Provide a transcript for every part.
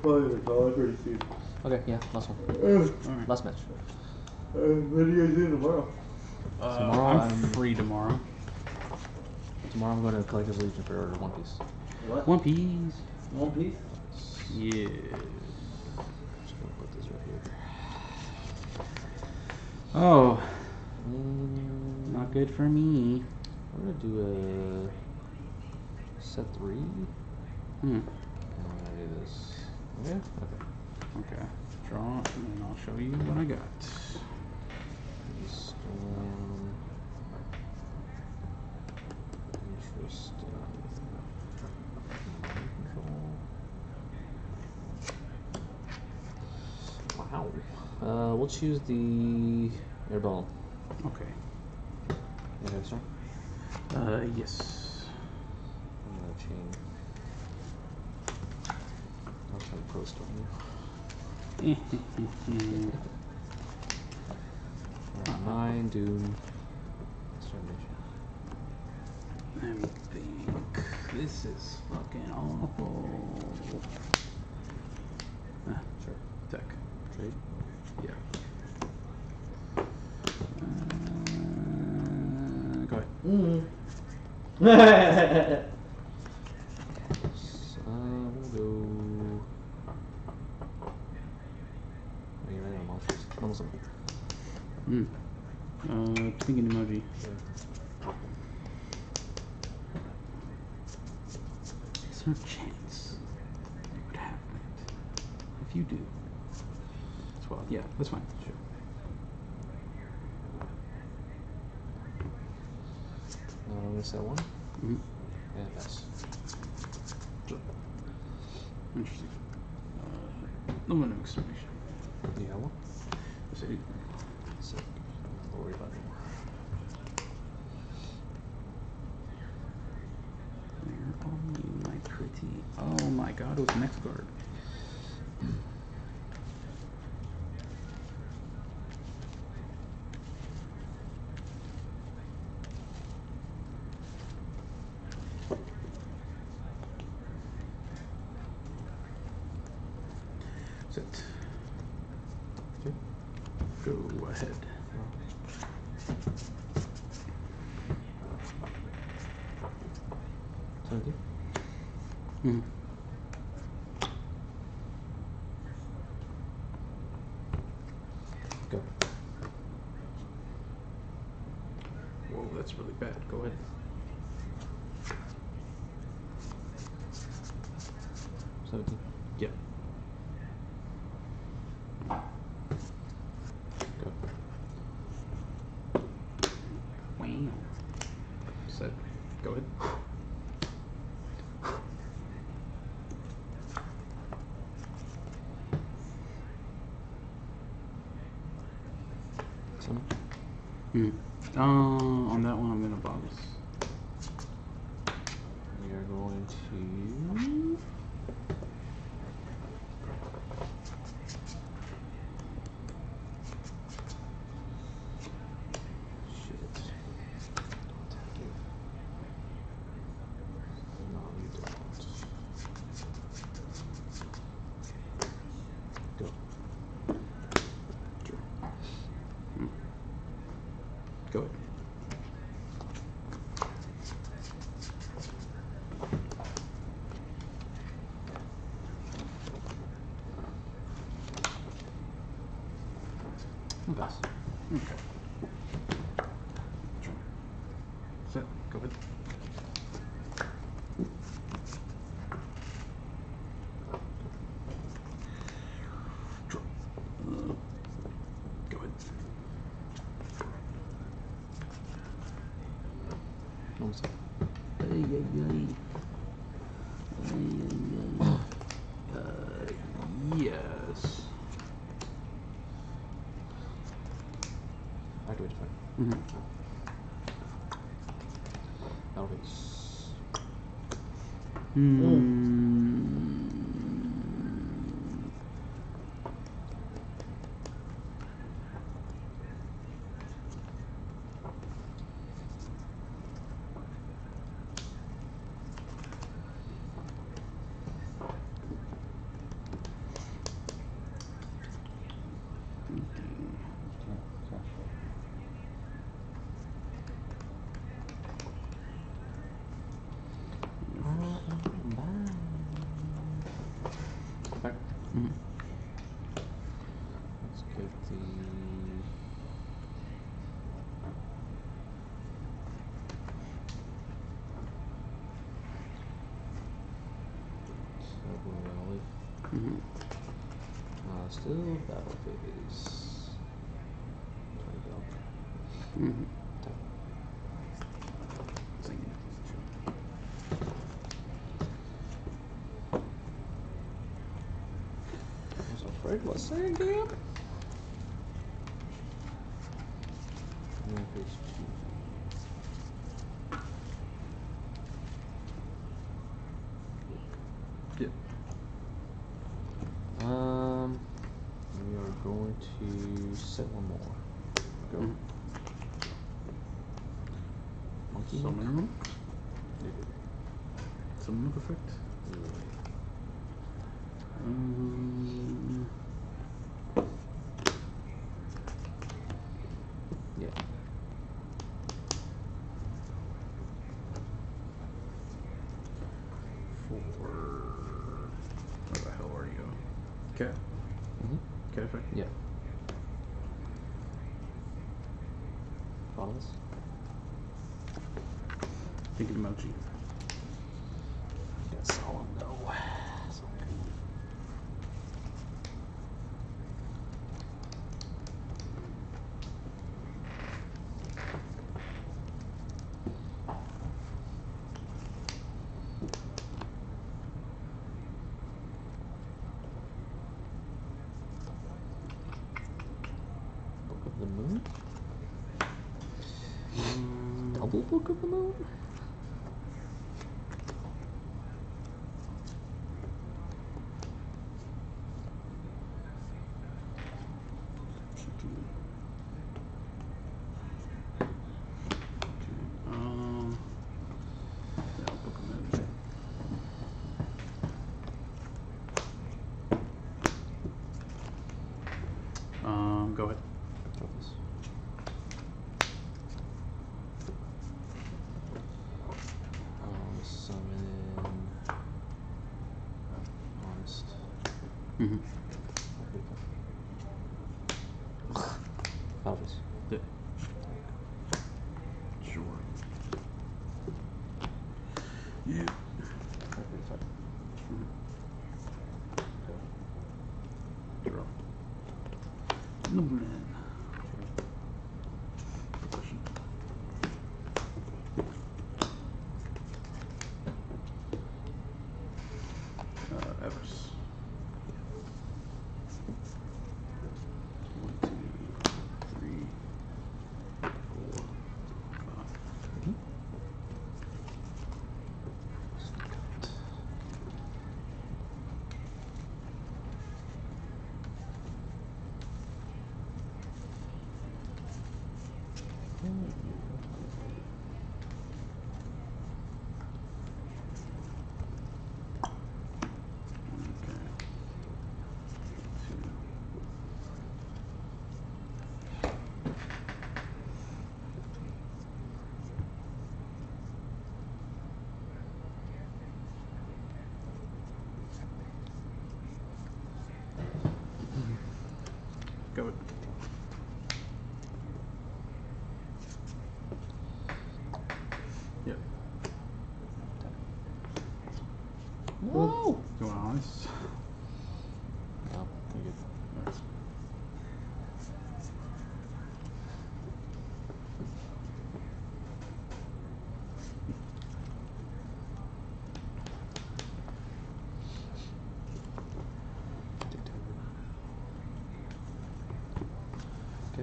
playing it, so I'd ready to. Okay, yeah, last one. Alright. Last match. What do you guys do tomorrow? Tomorrow I'm free tomorrow. Tomorrow I'm going to Collector's Legion for One Piece. What? One Piece. One Piece? Yeah. Just gonna put this right here. Oh. Not good for me. I'm gonna do a set 3. Hmm. And I'm gonna do this. Yeah. Okay. Okay. Draw, and then I'll show you what I got. Storm. Interesting. Mind control. Wow. We'll choose the airball. Okay. Okay, sir. Yes. I'm gonna change. I'll try to post on you. 9 Doom. Let me think. This is fucking awful. Sure. Tech. Trade. Yeah. Go ahead. We'll go. Are you ready on monsters? Almost something. Thinking emoji. Is there a chance you would have that? If you do, that's well. Yeah, that's fine. Sure. I'm gonna set 1. Mm-hmm. And pass. Interesting. No extermination. Do you have 1? Yes, I do. Sick. Don't worry about it. Where are you, my pretty? Oh my god, it was the next card. Sit. Okay. Go ahead. Something? Mm-hmm. Go. Whoa, that's really bad. Go ahead. 17. Yep. Go. Wow. Set. Go ahead. Some. On that one, I'm gonna bounce. We are going to. Shit. Don't attack you. No, you don't. Go. Go ahead. Pass. Okay. Set. Go ahead. Go ahead. Almost. Yes. Activate fire. Mm-hmm. That'll be. Attack. Mm-hmm. Let's get the. Silver Valley. Mm-hmm. Still battle phase. Turn it up. Mm-hmm. Attack. I was afraid of a sand gap. And then phase 2. Yep. We are going to set one more. Go. Mm-hmm. Monkey Summon Monk? room. Summon effect. Yeah. Where the hell are you? Cat. Mm-hmm. Cat effect. Yeah. Bottles? Thinking emoji. Got solemn no. Book of the Moon? Double Book of the Moon? Yeah, book of magic. Go ahead. Focus. Summon. Honest. Mm-hmm. Focus. Yeah. Sure. Yeah. Draw. Nobleman. Possession. Everest. 1, 2, 3, 4, 5. Go it. Yep. No! You want honest? No, you're good. Alright. Okay.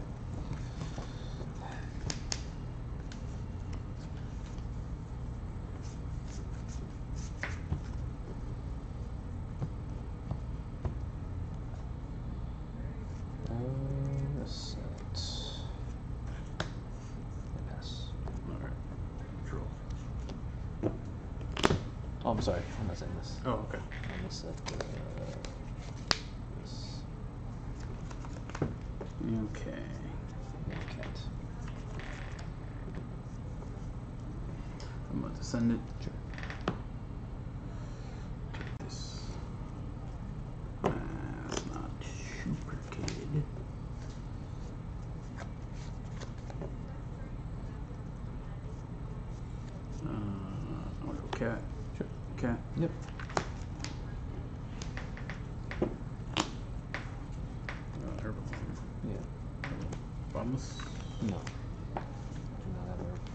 Set. Pass. Alright. Draw. Oh, I'm sorry. I'm not saying this. Oh, okay. I'm gonna set this. Okay. Cat. I'm going to send it. Sure. This. Yep. Herbalon. Yeah. Bombus. No. Do not have herb.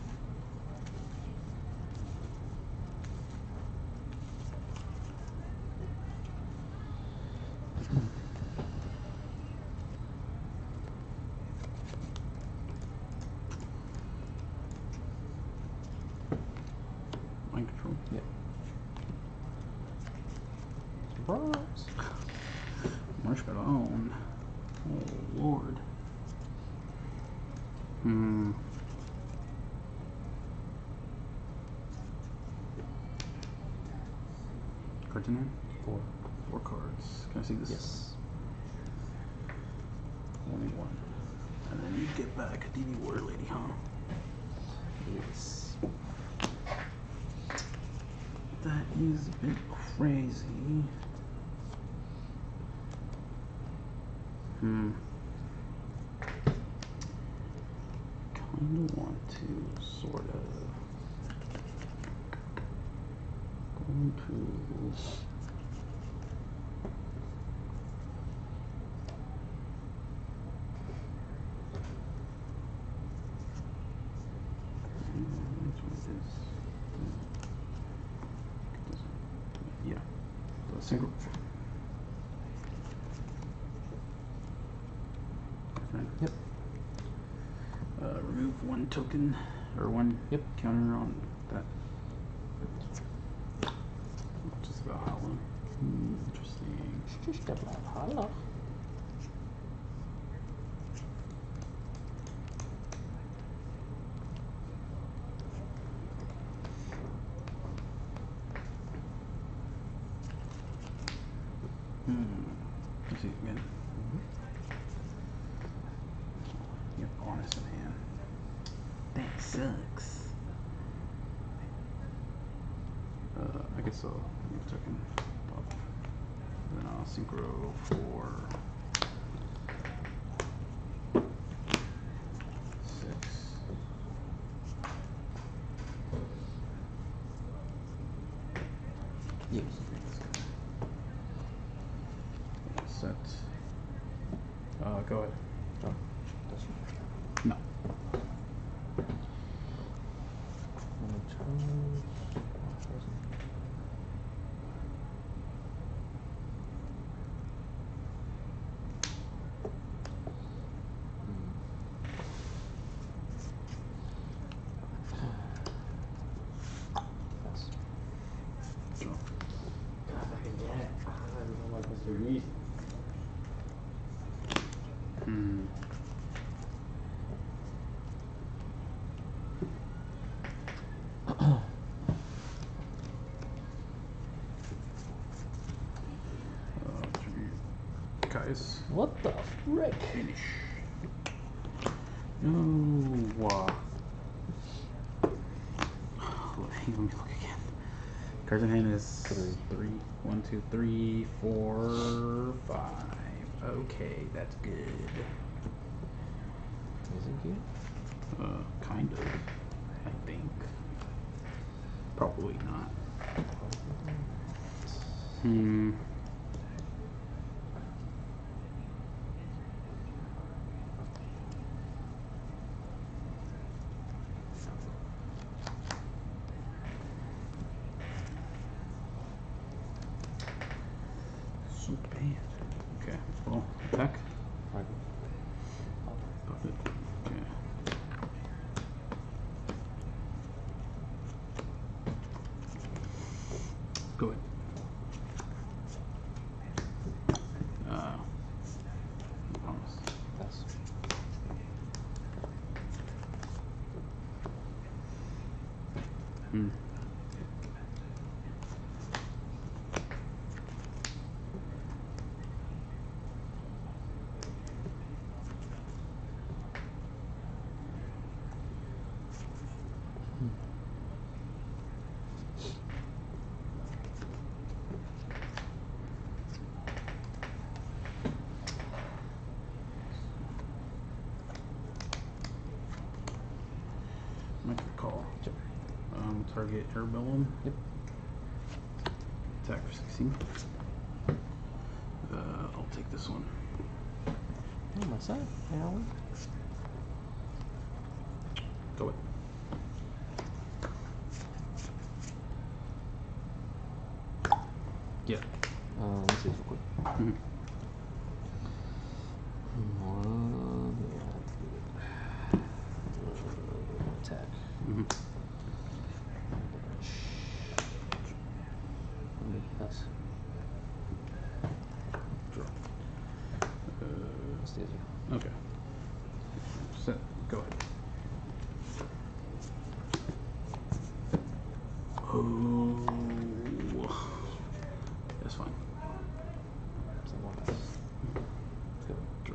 Mind control. Yep. Surprise! Marshmallow. Oh lord. Hmm. Cards in hand? 4. 4 cards. Can I see this? Yes. Only 1. And then you get back a DD Water Lady, huh? Yes. That is a bit crazy. Kinda want to sort of going to which one is yeah. So single. Yep. Remove 1 token or 1 Yep. counter on that. Just about how long? Interesting. Just about hello. Let's see again. You're honest man. That sucks. I guess I'll move token up. Then I'll synchro for 6. Yes. Set. Go ahead. Oh, that's right. No. Yes. Draw. Mr. Yeast. Guys. What the frick? Finish. No. Let me look again. Cards in hand is 3. 1, 2, 3, 4, 5. Okay, that's good. Is it good? Kind of. I think. Probably not. So bad. Okay, well, attack. Right. Pop it. Okay. Go ahead. Promise. Yes. Make a call. Yep. Target Herbillum. Yep. Attack for 16. I'll take this one. Oh, my son, Alan. Go it. Yeah. Let's see real quick. Mm-hmm. Yeah, attack. Mm-hmm. Pass. Draw. Let's do it. Okay. Set. Go ahead. Oh. That's fine. So one pass. Let's go. Draw.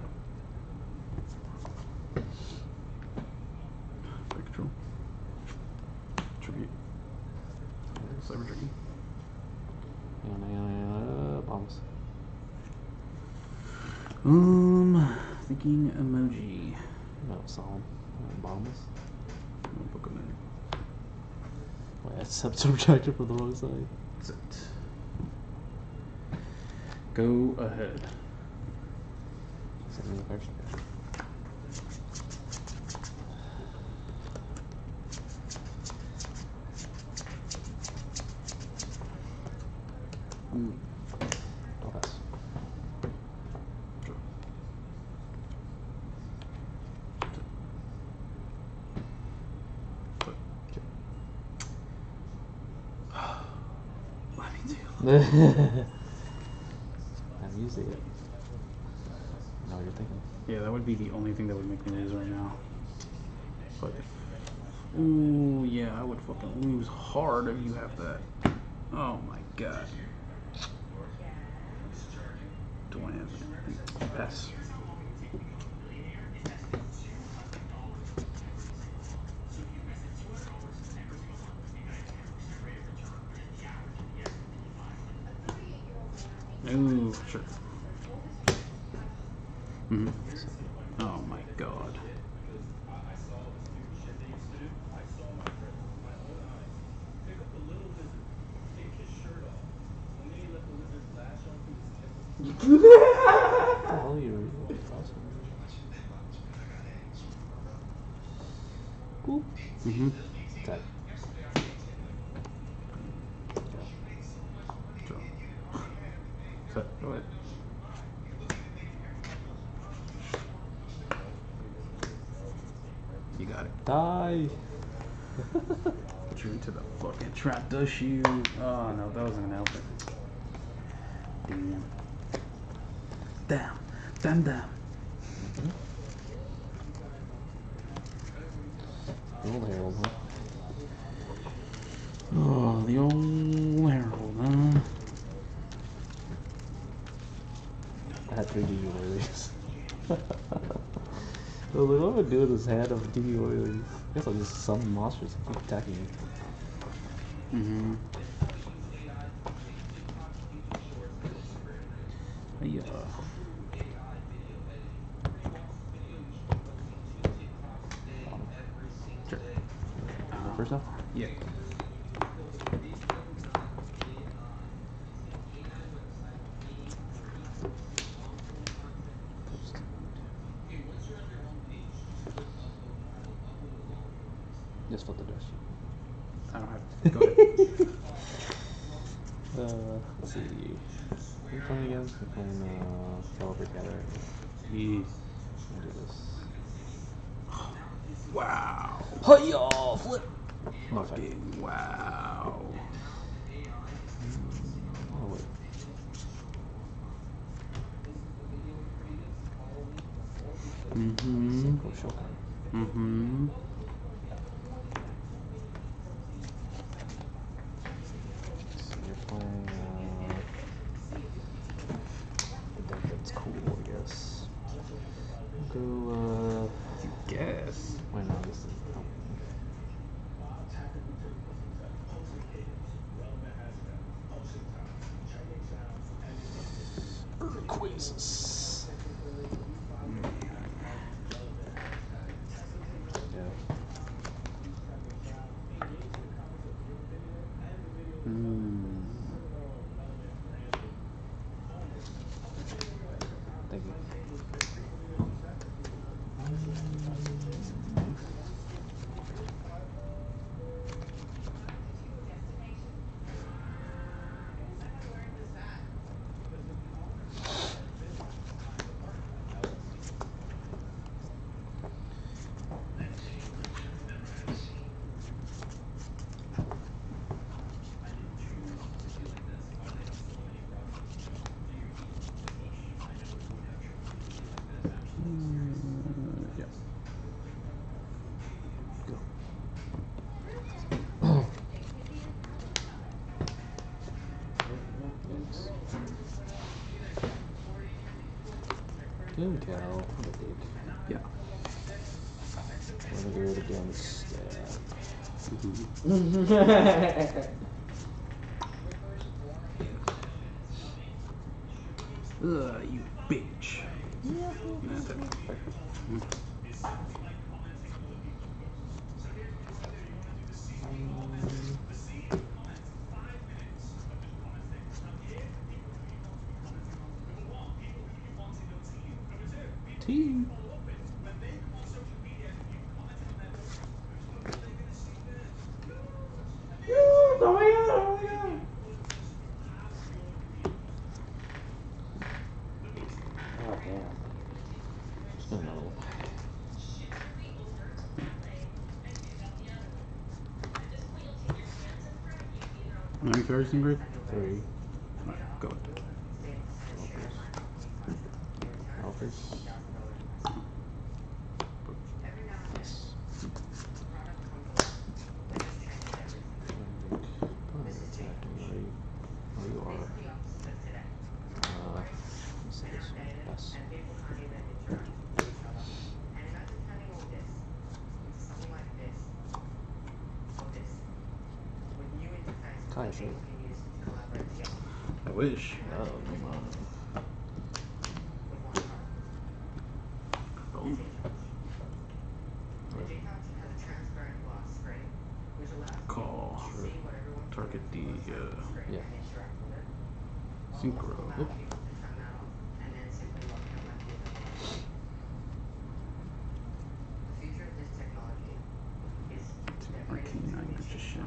Take control. Tribute. Cyber Dragon. Bombs. Thinking emoji. No, solid. Bombs. I'll book them in. Wait, that's subtracted from the wrong side. That's it. Go ahead. Send me the first. I'll pass. Draw. Put. Let me do. Haven't used it yet. I know what you're thinking. Yeah, that would be the only thing that would make me lose right now. But if, ooh, yeah, I would fucking lose hard if you have that. Oh my god. Do I have it? Pass. Ooh, sure. Mm-hmm. Oh my god. What the hell are you? Cool. Mm-hmm. Attack. Draw. Set. Go ahead. You got it. Die. Put you into the fucking trap, does you? Oh no, that wasn't gonna help it. Damn. Damn. Damn, damn. The old Herald, huh? Oh, the old Herald, huh? I had 3 DB Oilies. I was like, what am I doing with this hand of DB Oilies? I guess I'll just summon monsters and keep attacking you. Mm-hmm. Yeah. Sure. First off? Yeah. Just flip the dice. I don't have to. Go ahead. Let's see. What are you playing again? We're playing Caliber Cataract. Yeah. I'll do this. Wow. Hi-ya! Flip! Fucking wow. Oh, wait. Mm-hmm. Synchro Shokan. Mm-hmm. So you're playing the deck that's cool, I guess. We'll go, Guess. wait, no, this is, Urquasis. Yeah. Mm. Thank you. Yeah. Good cow. What a dick. Yeah. Wanna do it again? Stab. Ugh, you bitch. That's it. Team. Oh, damn. Just another one. How many fairies in grade? 3. Alright, go. Alphas. Yes. Opponent attacking right. Oh, you are. Let's see this one. Yes. Kaya shoot. I wish. Oh, come on. Boom. Call. Target the Yeah. synchro. Oop. Arcane Night Magician.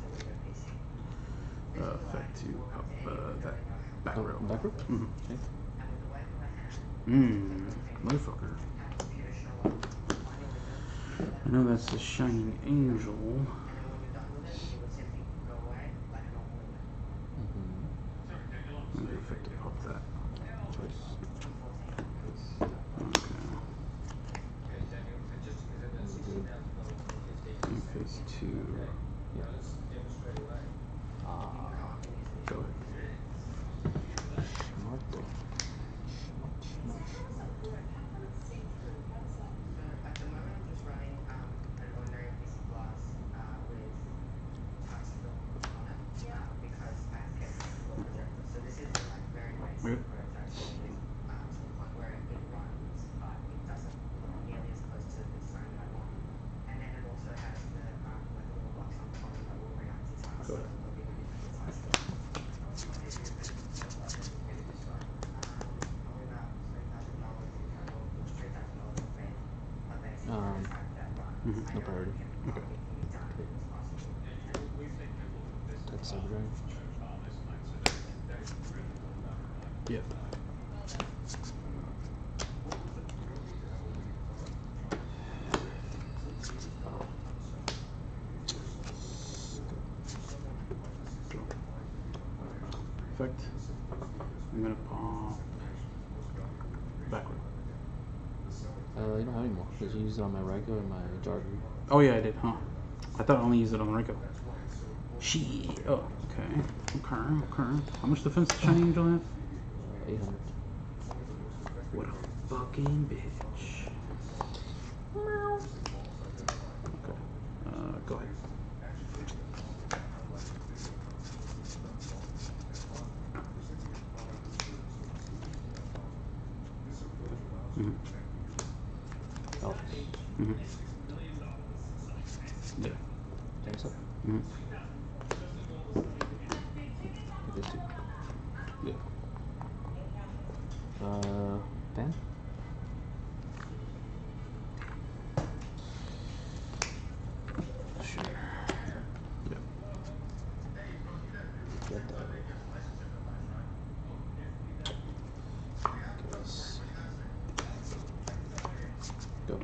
Effect to up that back row. Back row? Mm-hmm. Okay. Motherfucker. I know that's the Shining Angel. I'm gonna effect to pop that. Choice. Okay. In phase 2. Yeah. Go ahead. Smart though. Smart. Yep. Go ahead. No priority. Okay. That's Cyber Dragon. Yeah. Go. Effect. I'm gonna pop backward. You don't have any more. Did you use it on my Raikou and my Jargu? Oh yeah, I did, huh? I thought I only used it on the Raikou. Shit. Oh, okay. Okay. How much defense does Shining Angel have? 800. What a fucking bitch. Okay. Go ahead. Oh. Yeah. James up. It is 2. Yeah. Pen? Sure. Yep. Get that. Guess. Go.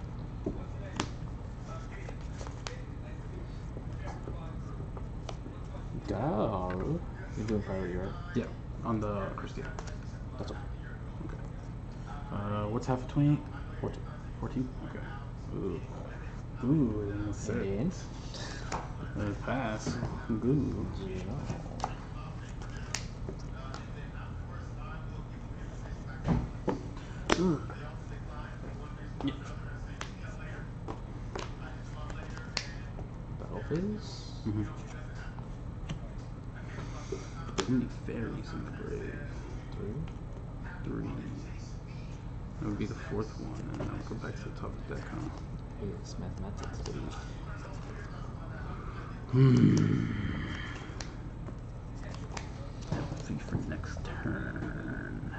Go. You're doing priority, right? Yeah. On the Christie. That's okay. Okay. What's half of 28? 14. 14? Okay. Ooh. Ooh, that's it. And? Pass. Good. Ooh. Yeah. Battle phase? Mm-hmm. How many fairies in the grave? 3. 3. That would be the 4th one, and then I'll go back to the top of the deck, huh? It's mathematics, baby. See for next turn.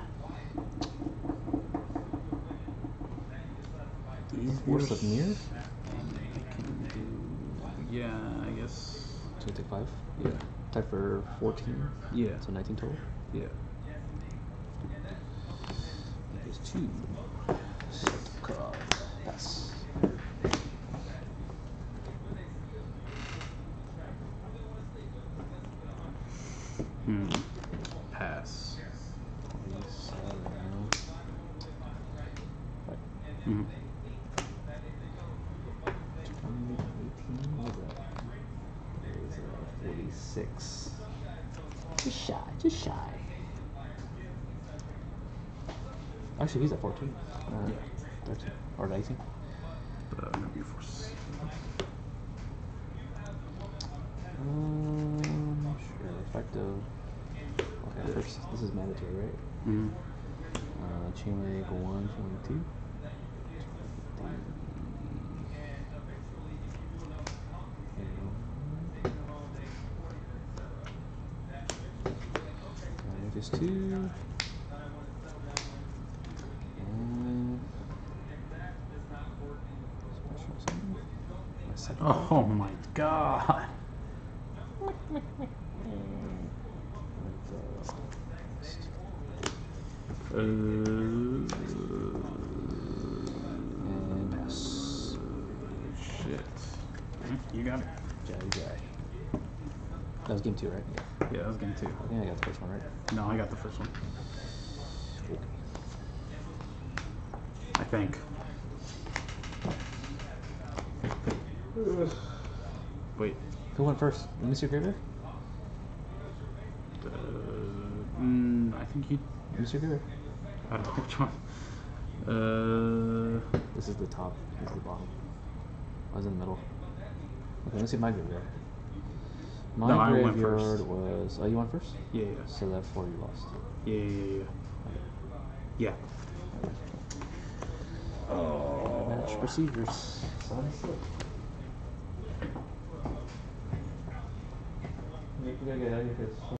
Force of Mirror? I can do. Yeah, I guess. So you take 5? Yeah. Type for 14? Yeah. So 19 total? Yeah. That is 2. Card. Pass. Pass. 27. Right. 18. 18. What is that? It is 46. Just shy. Just shy. Actually, he's at 14. Yeah. 13. Or 19. Maybe force. Sure. Effective. Okay, first, this is mandatory, right? Mm-hmm. Chain link 1, 22. Just 2. And Oh my god. And pass. Shit. You got it. Jabby. That was game 2, right? Yeah, that was game 2. I think I got the first one, right? No, I got the first one. Okay. I think. Wait. Who went first? Let me see your graveyard. I think you. Let me see your graveyard. I don't know which one. This is the top. This is the bottom. I was in the middle. Okay, let me see my graveyard. My No, I graveyard went first. was. Oh, you went first? Yeah. So that 4 you lost. Yeah. Yeah. Oh. Match procedures. We gotta get out of here.